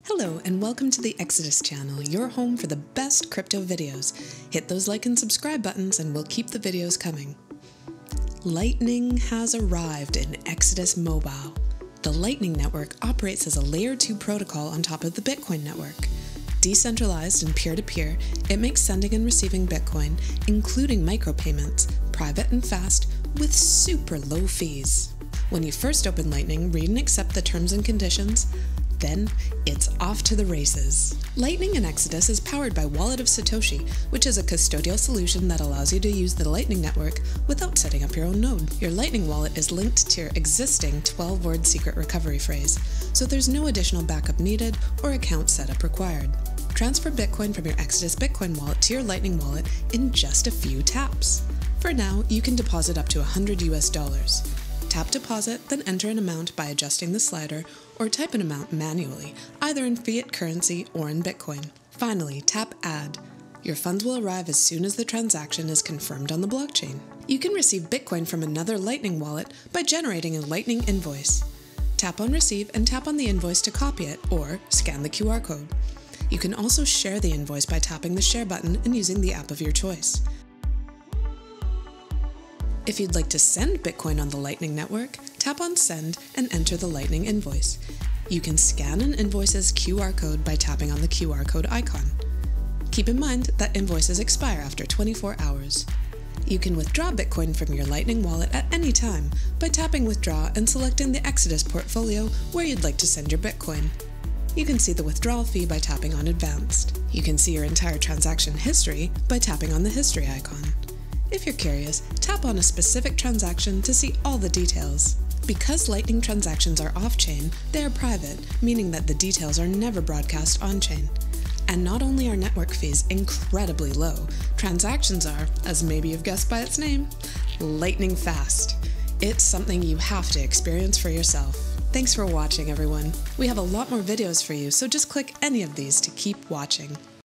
Hello and welcome to the Exodus channel, your home for the best crypto videos. Hit those like and subscribe buttons and we'll keep the videos coming. Lightning has arrived in Exodus Mobile. The Lightning Network operates as a Layer 2 protocol on top of the Bitcoin network. Decentralized and peer-to-peer, it makes sending and receiving Bitcoin, including micropayments, private and fast, with super low fees. When you first open Lightning, read and accept the terms and conditions. Then, it's off to the races. Lightning in Exodus is powered by Wallet of Satoshi, which is a custodial solution that allows you to use the Lightning Network without setting up your own node. Your Lightning wallet is linked to your existing 12-word secret recovery phrase, so there's no additional backup needed or account setup required. Transfer Bitcoin from your Exodus Bitcoin wallet to your Lightning wallet in just a few taps. For now, you can deposit up to $100 US. Tap deposit, then enter an amount by adjusting the slider, or type an amount manually, either in fiat currency or in Bitcoin. Finally, tap add. Your funds will arrive as soon as the transaction is confirmed on the blockchain. You can receive Bitcoin from another Lightning wallet by generating a Lightning invoice. Tap on receive and tap on the invoice to copy it, or scan the QR code. You can also share the invoice by tapping the share button and using the app of your choice. If you'd like to send Bitcoin on the Lightning Network, tap on Send and enter the Lightning invoice. You can scan an invoice's QR code by tapping on the QR code icon. Keep in mind that invoices expire after 24 hours. You can withdraw Bitcoin from your Lightning wallet at any time by tapping Withdraw and selecting the Exodus portfolio where you'd like to send your Bitcoin. You can see the withdrawal fee by tapping on Advanced. You can see your entire transaction history by tapping on the History icon. If you're curious, tap on a specific transaction to see all the details. Because Lightning transactions are off-chain, they are private, meaning that the details are never broadcast on-chain. And not only are network fees incredibly low, transactions are, as maybe you've guessed by its name, lightning fast. It's something you have to experience for yourself. Thanks for watching, everyone. We have a lot more videos for you, so just click any of these to keep watching.